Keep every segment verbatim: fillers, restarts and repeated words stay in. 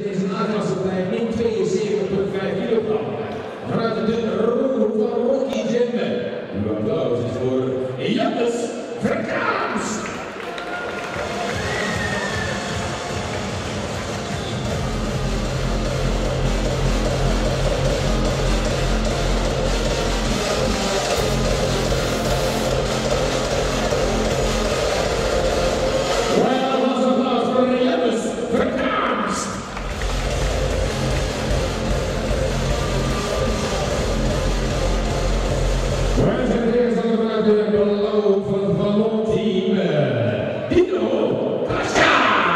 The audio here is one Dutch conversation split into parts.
deze A-klasse bij min tweeënzeventig komma vijf kilogram. Vanuit de rode van Rocky Gym. Uw applaus is voor Jannes Verkaams. De blauw van Ballonteam, Dino Pascal.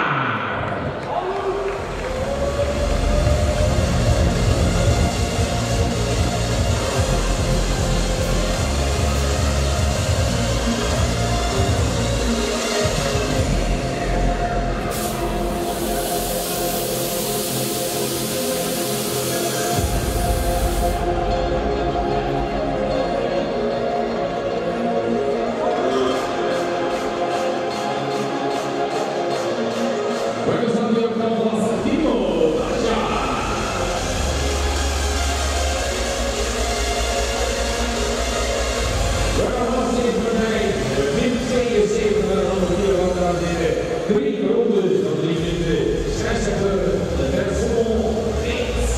Drie rondes van drie minuten, zestig de Verson rechts.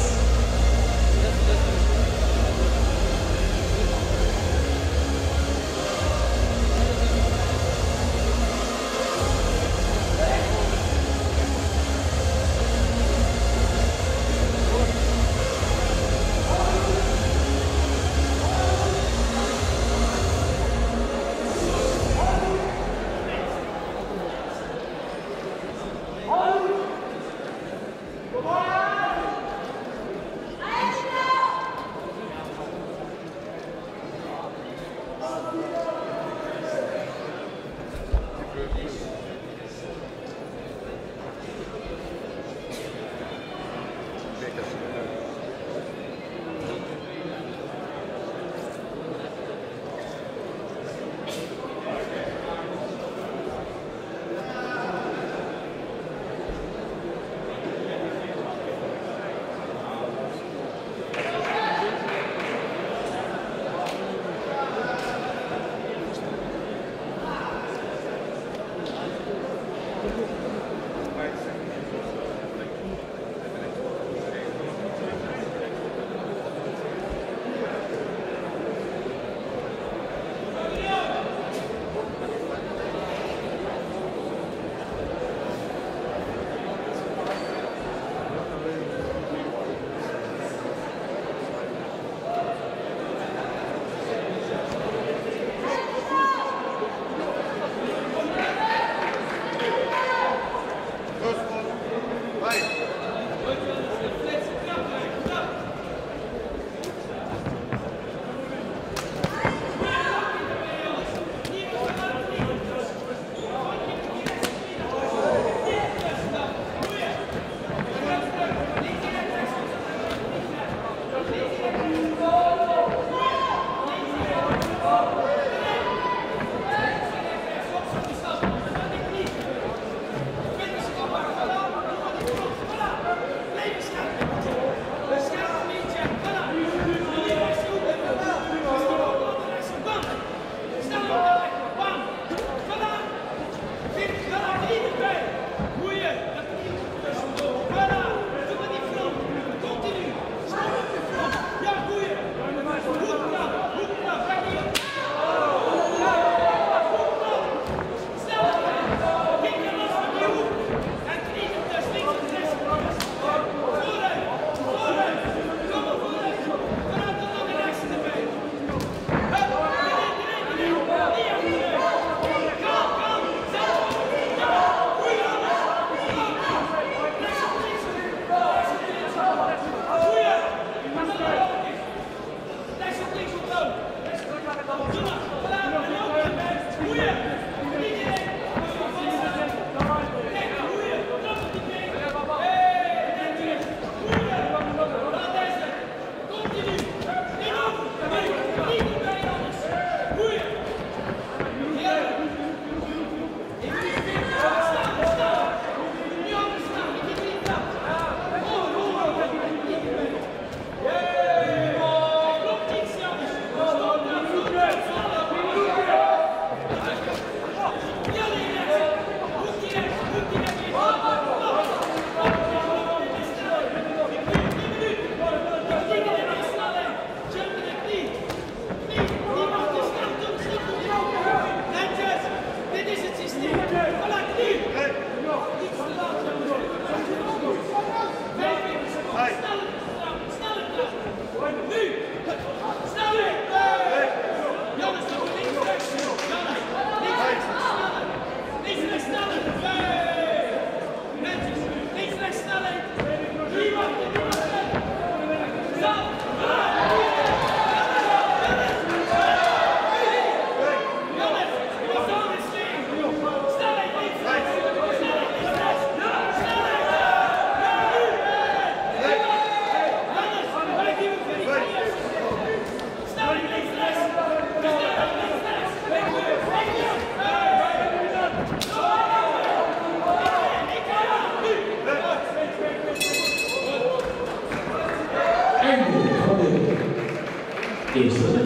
Eerste ronde.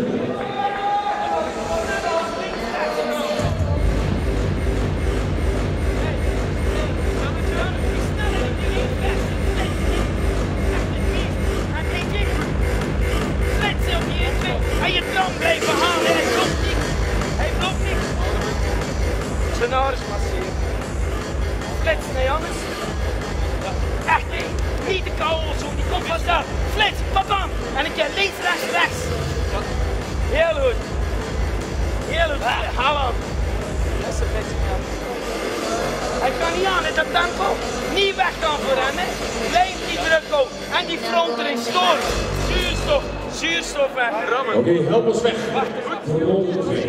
En je tong blijven halen, hij blokt niet. Hij blokt niet. Zijn ouders masseren. Flits, nee anders. Echt niet. Niet de kou zo, die komt vanzelf. Flits, bam, en een keer links, rechts, rechts. Heel goed. Heel goed. Hou aan. Dat is een beetje knap. Hij kan niet aan in dat tempo. Niet weggaan voor hem, hè. Blijf die druk op. En die front erin storen. Zuurstof. Zuurstof weg. Oké, okay, help ons weg. Voor ronde twee.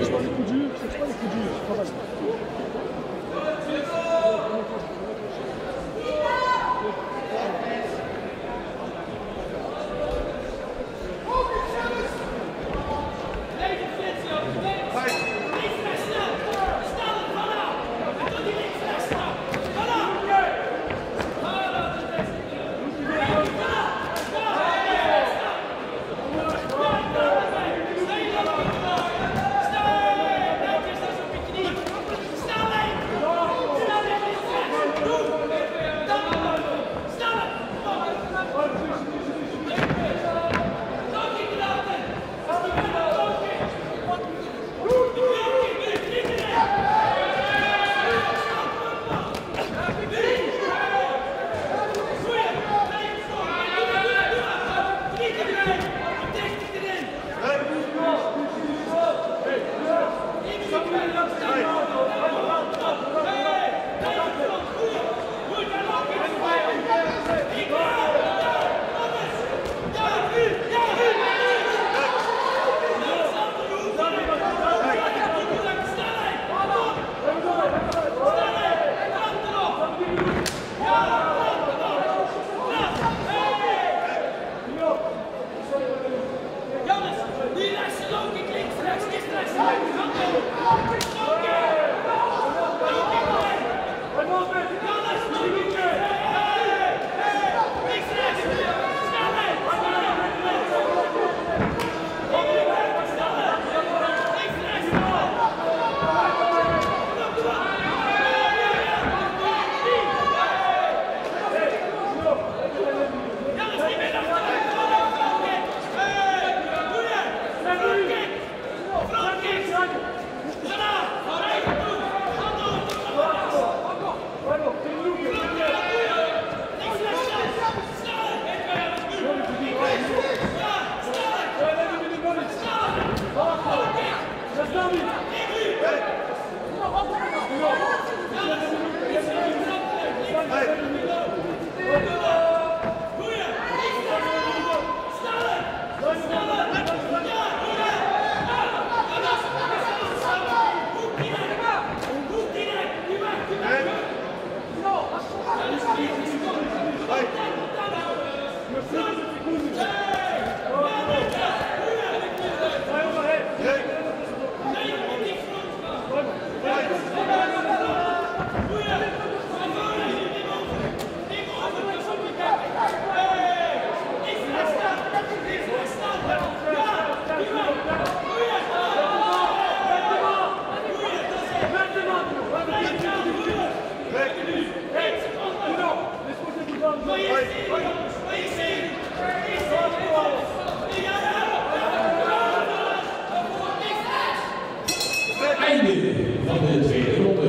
Einde van de tweede ronde.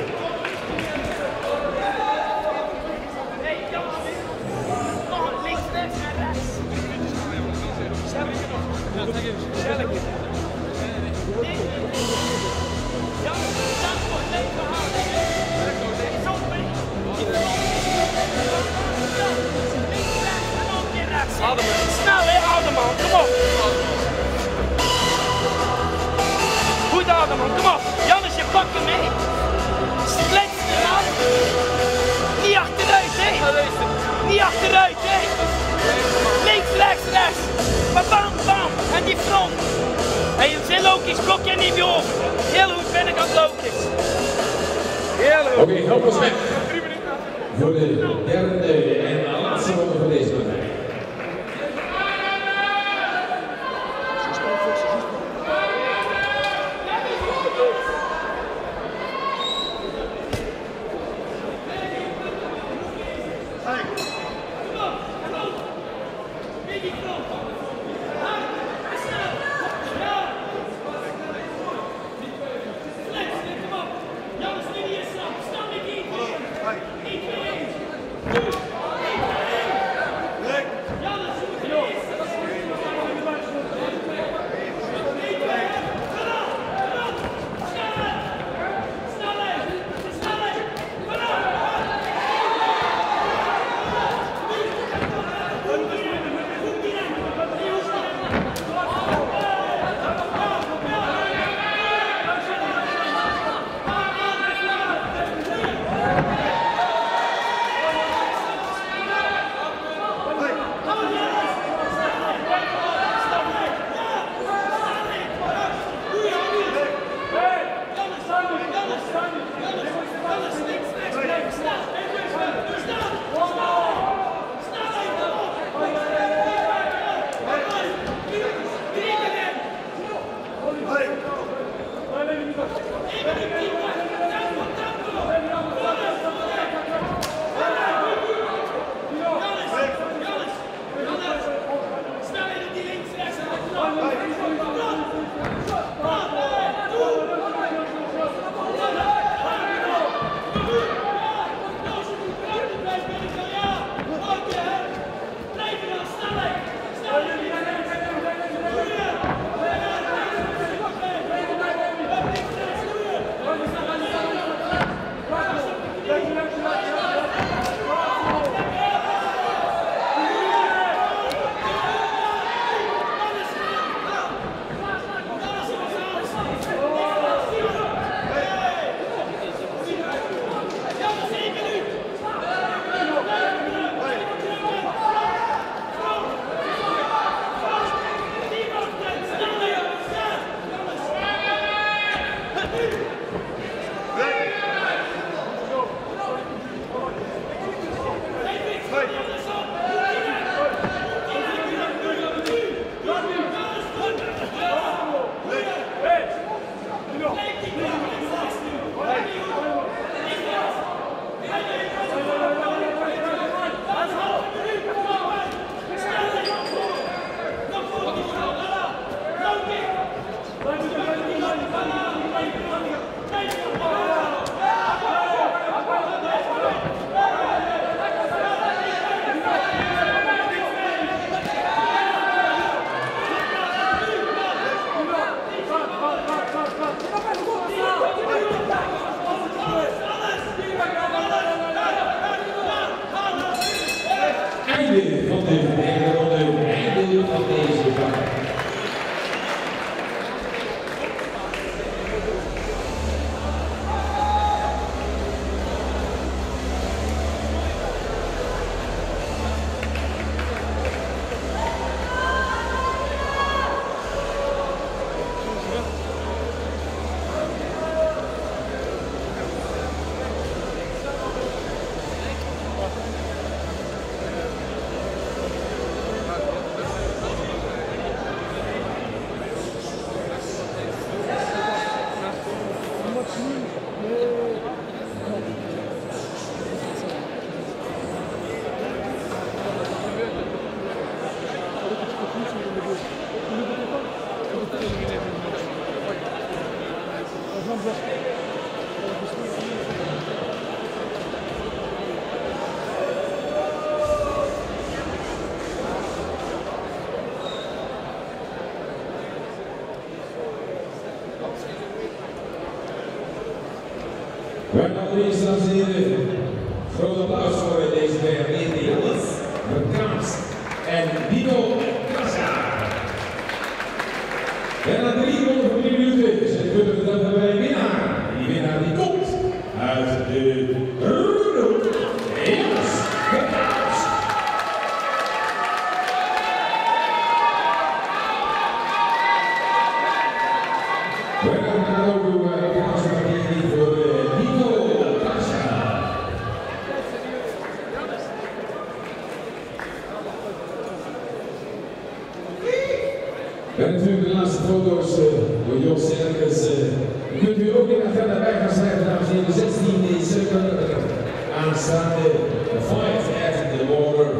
Snel hè, Ademan, kom op! Goed Ademan, kom op! Jannes, je pakt hem mee! Splits eraf! Niet achteruit hè! Niet achteruit hè! Links, rechts, rechts! Bam, bam, bam! En die front! En je zit Lokisch, blok je niet meer op! Heel goed binnenkant Lokisch! Heel goed! Oké, okay, help ons weg! Voor de derde en laatste ronde van deze partij. Einde van de derde ronde, einde van deze dag. Dames en heren, groot applaus voor deze twee jongens, Kaas en Dino Casa. En na drie ronden van drie minuten zijn we dan bij de winnaar. Die winnaar die komt uit de Rode Jongens. We gaan ook doen applaus voor Dino. En natuurlijk de laatste foto's uh, door Jos Serkens. Uh, kunt u ook in de agenda bij gaan schrijven, dames en heren, zestien december aanstaande Fight at the Water.